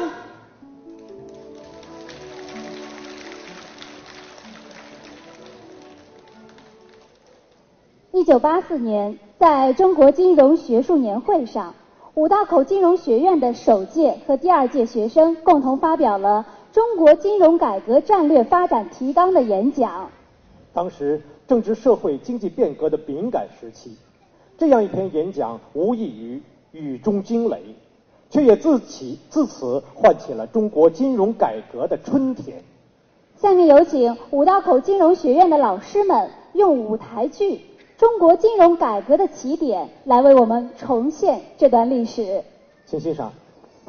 一九八四年，在中国金融学术年会上，五道口金融学院的首届和第二届学生共同发表了《中国金融改革战略发展提纲》的演讲。 当时正值社会经济变革的敏感时期，这样一篇演讲无异于雨中惊雷，却也自起自此唤起了中国金融改革的春天。 下面有请五道口金融学院的老师们用舞台剧《中国金融改革的起点》来为我们重现这段历史。 请欣赏。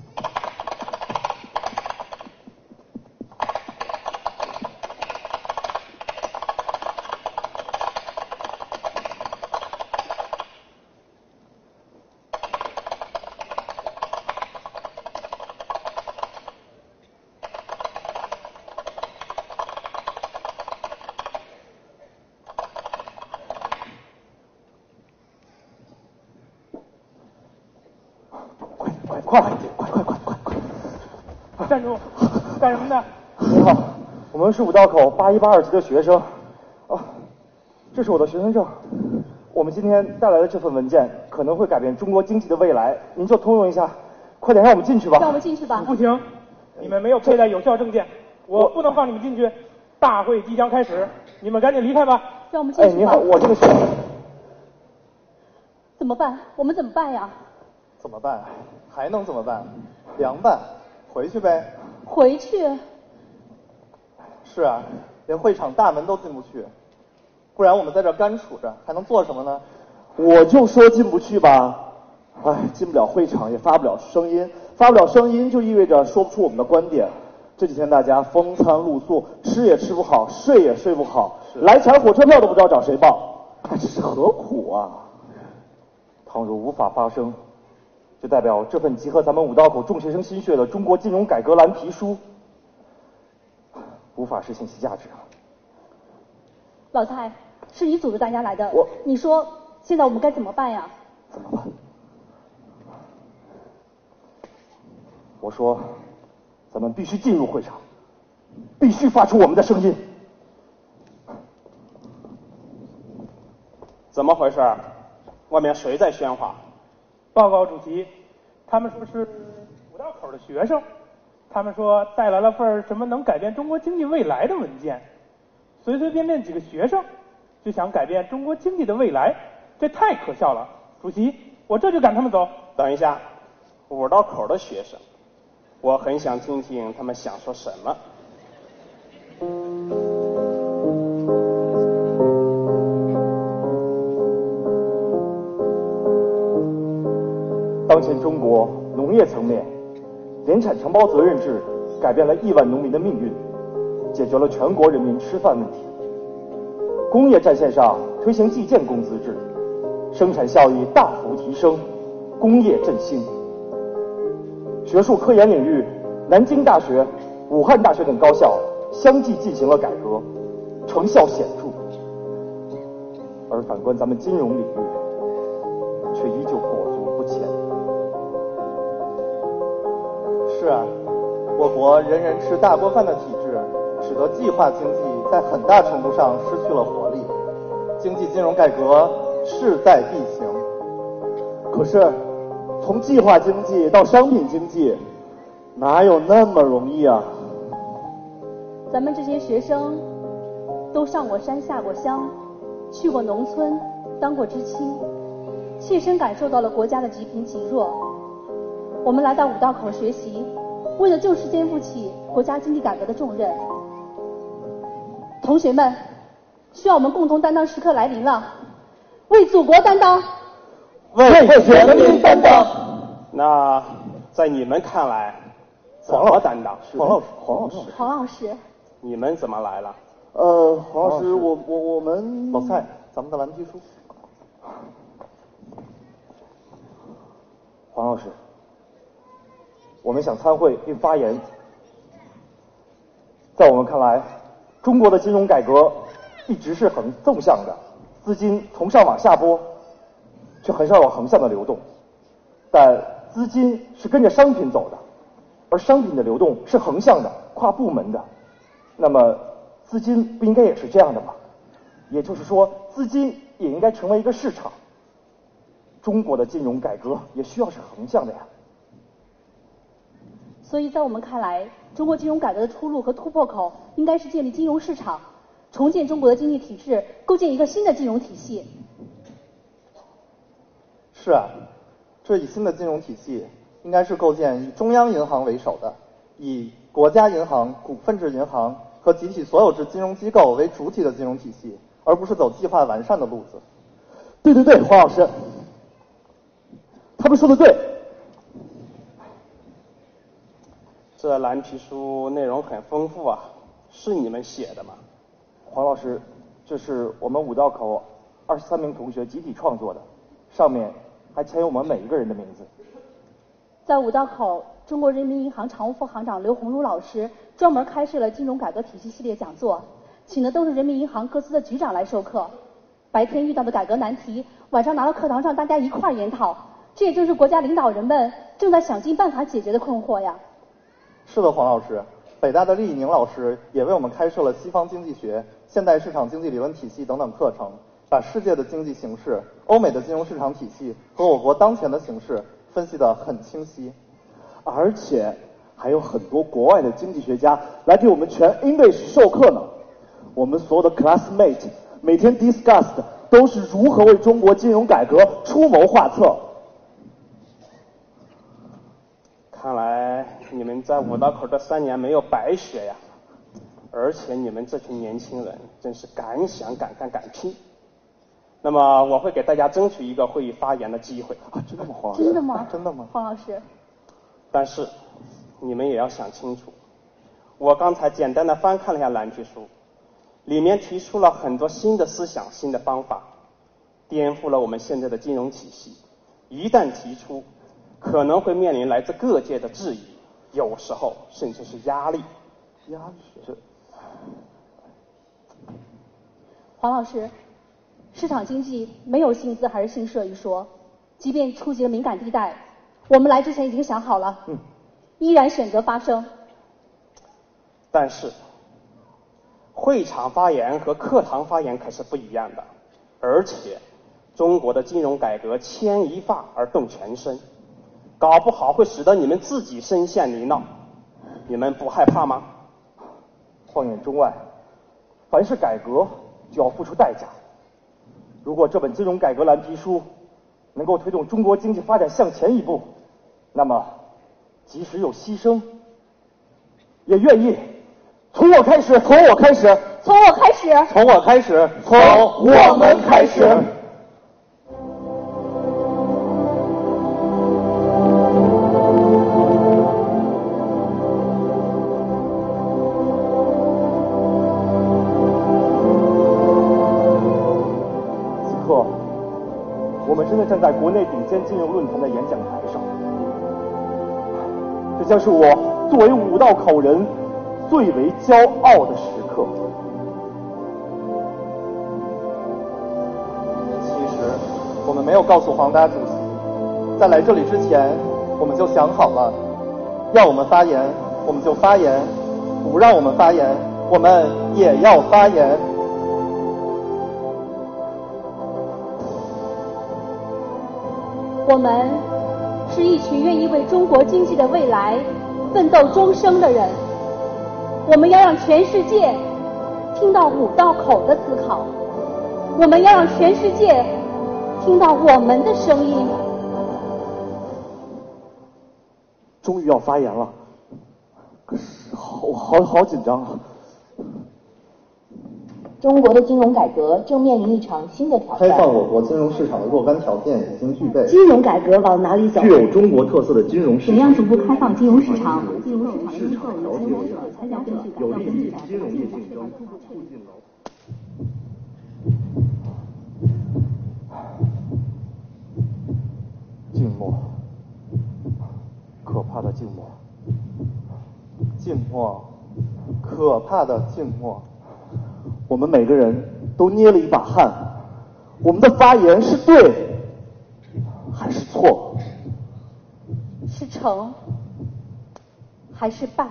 快快快快快快快！ 站住！干什么呢？ 你好，我们是五道口八一八二级的学生。哦，这是我的学生证。我们今天带来的这份文件可能会改变中国经济的未来，您就通融一下，快点让我们进去吧。 让我们进去吧。 不行，你们没有佩戴有效证件，我不能放你们进去。大会即将开始，你们赶紧离开吧。 让我们进去吧。 哎，你好，我这个学。 怎么办？我们怎么办呀？ 怎么办？还能怎么办？凉拌，回去呗。 回去？ 是啊，连会场大门都进不去，不然我们在这干杵着，还能做什么呢？ 我就说进不去吧。哎，进不了会场，也发不了声音，发不了声音就意味着说不出我们的观点。这几天大家风餐露宿，吃也吃不好，睡也睡不好，来钱火车票都不知道找谁报，哎，这是何苦啊！倘若无法发声，就代表这份集合咱们五道口众学生心血的中国金融改革蓝皮书无法实现其价值啊！ 老蔡，是你组织大家来的， 我你说现在我们该怎么办呀？ 怎么办？我说，咱们必须进入会场，必须发出我们的声音。 怎么回事？外面谁在喧哗？ 报告主席，他们说是五道口的学生，他们说带来了份什么能改变中国经济未来的文件，随随便便几个学生就想改变中国经济的未来，这太可笑了。主席，我这就赶他们走。 等一下，五道口的学生，我很想听听他们想说什么。 当前中国农业层面，联产承包责任制改变了亿万农民的命运，解决了全国人民吃饭问题。工业战线上推行计件工资制，生产效益大幅提升，工业振兴。学术科研领域，南京大学、武汉大学等高校相继进行了改革，成效显著。而反观咱们金融领域，却依旧裹足不前。 是啊，我国人人吃大锅饭的体制，使得计划经济在很大程度上失去了活力，经济金融改革势在必行。 可是，从计划经济到商品经济，哪有那么容易啊？ 咱们这些学生都上过山下过乡，去过农村，当过知青，切身感受到了国家的积贫积弱。我们来到五道口学习，为了就是肩负起国家经济改革的重任。同学们，需要我们共同担当时刻来临了，为祖国担当， 为人民担当。那在你们看来，怎么担当？ 黄老师，黄老师， 黄老师， 你们怎么来了？ 呃，黄老师，我我我们老蔡，咱们的蓝皮书。 黄老师，我们想参会并发言。在我们看来，中国的金融改革一直是很纵向的，资金从上往下拨，却很少有横向的流动。但资金是跟着商品走的，而商品的流动是横向的、跨部门的。那么，资金不应该也是这样的吗？也就是说，资金也应该成为一个市场。中国的金融改革也需要是横向的呀。 所以在我们看来，中国金融改革的出路和突破口应该是建立金融市场，重建中国的经济体制，构建一个新的金融体系。 是啊，这一新的金融体系应该是构建以中央银行为首的，以国家银行、股份制银行和集体所有制金融机构为主体的金融体系，而不是走计划完善的路子。 对对对，黄老师，他们说的对。 这蓝皮书内容很丰富啊，是你们写的吗？ 黄老师，这是我们五道口二十三名同学集体创作的，上面还签有我们每一个人的名字。 在五道口，中国人民银行常务副行长刘鸿儒老师专门开设了金融改革体系系列讲座，请的都是人民银行各司的局长来授课。白天遇到的改革难题，晚上拿到课堂上大家一块儿研讨，这也就是国家领导人们正在想尽办法解决的困惑呀。 是的，黄老师，北大的厉以宁老师也为我们开设了西方经济学、现代市场经济理论体系等等课程，把世界的经济形势、欧美的金融市场体系和我国当前的形势分析得很清晰。 而且还有很多国外的经济学家来给我们全 English 授课呢。我们所有的 classmate 每天 discuss 的都是如何为中国金融改革出谋划策。 看来你们在五道口这三年没有白学呀，而且你们这群年轻人真是敢想敢干敢拼。那么我会给大家争取一个会议发言的机会啊！真的吗，黄老师？ 真的吗？ 真的吗， 黄老师？ 但是你们也要想清楚，我刚才简单的翻看了一下蓝皮书，里面提出了很多新的思想、新的方法，颠覆了我们现在的金融体系。一旦提出，可能会面临来自各界的质疑，有时候甚至是压力。 压力？这黄老师，市场经济没有新资还是新设一说，即便触及了敏感地带，我们来之前已经想好了， 嗯， 依然选择发声。 但是，会场发言和课堂发言可是不一样的，而且，中国的金融改革牵一发而动全身，搞不好会使得你们自己深陷泥淖，你们不害怕吗？ 放眼中外，凡是改革就要付出代价。如果这本金融改革蓝皮书能够推动中国经济发展向前一步，那么即使有牺牲，也愿意从我开始，从我开始， 从我开始， 从我开始， 从我们开始。 我们真的站在国内顶尖金融论坛的演讲台上，这将是我作为武道口人最为骄傲的时刻。 其实我们没有告诉黄达主席，在来这里之前，我们就想好了，要我们发言我们就发言，不让我们发言我们也要发言。 我们是一群愿意为中国经济的未来奋斗终生的人，我们要让全世界听到五道口的思考，我们要让全世界听到我们的声音。 终于要发言了，可是好好好紧张啊！ 中国的金融改革正面临一场新的挑战。 开放我国金融市场的若干条件已经具备。 金融改革往哪里走？ 具有中国特色的金融市场。 怎样逐步开放金融市场？ 金融市场的机构有参加者、参加者有利于金融业竞争，促进了。 静默，可怕的静默， 静默，可怕的静默。 我们每个人都捏了一把汗，我们的发言是对还是错？ 是成还是败？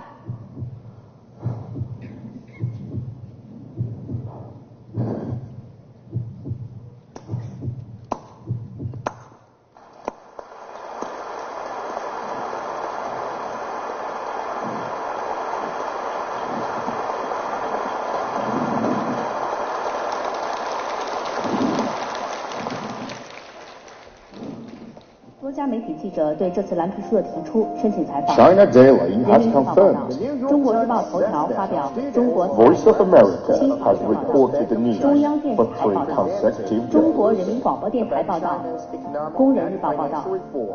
多家媒体记者对这次蓝皮书的提出申请采访。 China Daily has 人民日报报道 confirmed 中国日报头条发表中国 Voice of America has reported the need 中央电视 for 台 three 报道 consecutive 中国 days. 人民广播电台报道工人日报报道。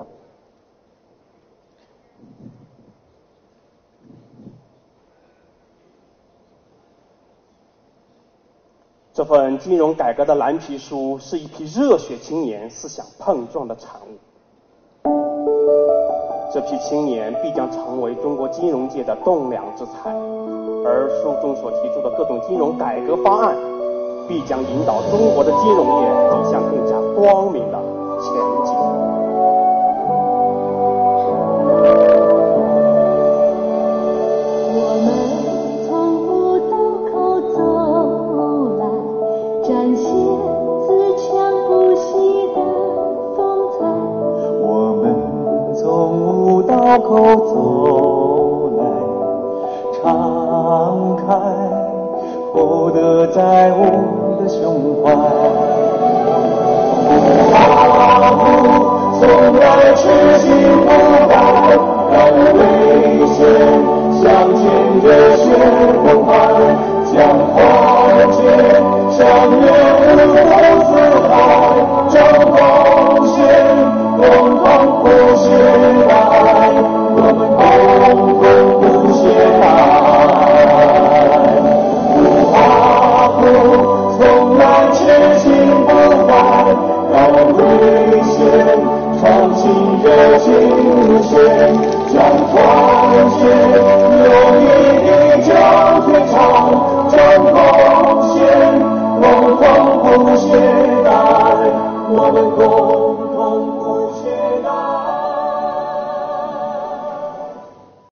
这份金融改革的蓝皮书是一批热血青年思想碰撞的产物。这批青年必将成为中国金融界的栋梁之才，而书中所提出的各种金融改革方案，必将引导中国的金融业走向更加光明的前景。 我们从武道口走来，展现自强不息的风采。 我们从武道口走来，敞开不得再无的胸怀。大步从来痴心不改，让危险向前热血澎湃，将团结相约无风四海，争贡献共同不懈怠，我们共同不懈怠。不怕苦，从来痴心不改，让危险创新热情无限，将团结用一力将天长，争贡献共同不懈怠，我们共